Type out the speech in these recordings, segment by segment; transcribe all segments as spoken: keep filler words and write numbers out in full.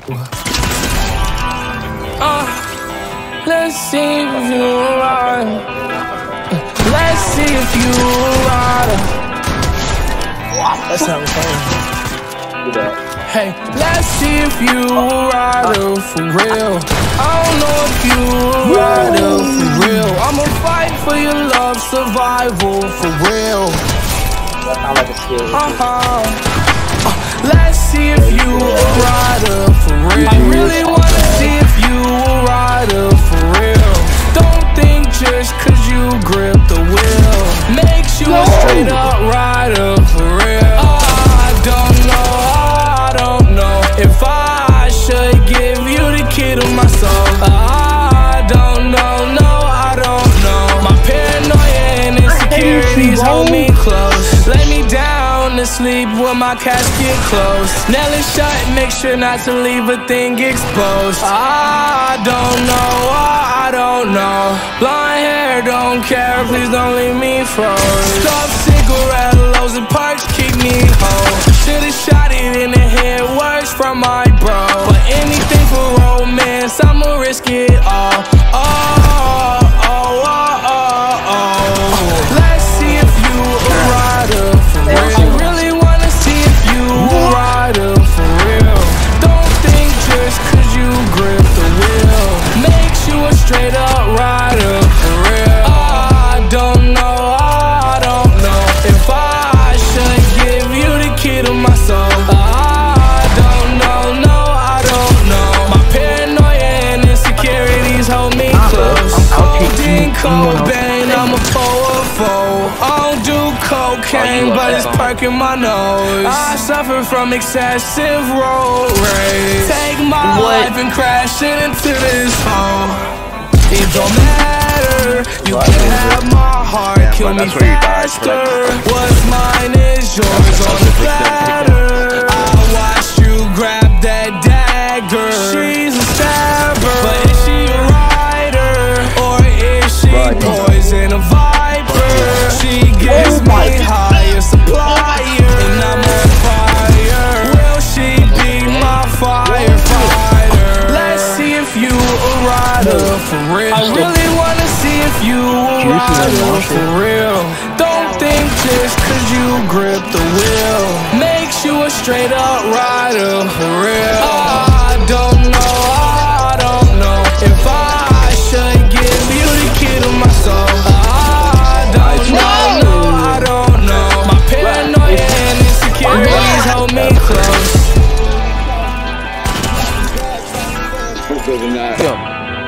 Uh, let's see if you ride. Let's see if you ride. That's not fun. Hey, let's see if you rider for real. I don't know if you rider for real. I'ma fight for your love, survival for real. Uh-huh. Uh, let's see if you a rider for real. I really wanna see if you a rider for real. Don't think just cause you grip the wheel makes you a straight up rider for real. I don't know, I don't know if I should give you the key to my soul. I don't know, no, I don't know. My paranoia and insecurities hold me close. Lay me down to sleep with my casket closed. Nail it shut, make sure not to leave a thing exposed. I don't know, I don't know. Blonde hair, don't care, please don't leave me froze. Stuffed cigarette lows and parks keep me whole. Should've shot it in the head, works from my bro. But anything for romance, I'ma risk it all. Oh, oh, oh, oh, oh, oh. Let's see if you a rider for real. I really wanna see if you a rider for real. Don't think just cause you grip the wheel makes you a straight up rider for real. I don't know, I don't know if I should give you the key to my soul. I don't know, no, I don't know. My paranoia and insecurities hold me close. Codeine, Cobain, I'm a foe of foe. I don't do cocaine, but it's perking my nose. I suffer from excessive road rage. Take my life and crash it into this hole. It don't matter, you can have my heart, kill me faster. What's mine is yours on the platter. I watched you grab that dagger. She's a stabber, but is she a rider? Or is she poison, a viper? She gives me higher supplier, and I'm on fire. Will she be my firefighter? Let's see if you a rider for real. I really wanna see if you a rider for real. Don't think just cause you grip the wheel makes you a straight up rider for real. I don't know, I don't know if I should give you the key to my soul. I don't know, no, I don't know. My paranoia and insecurities hold me close.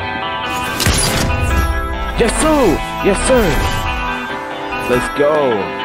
Yes, sir. Yes, sir. Let's go.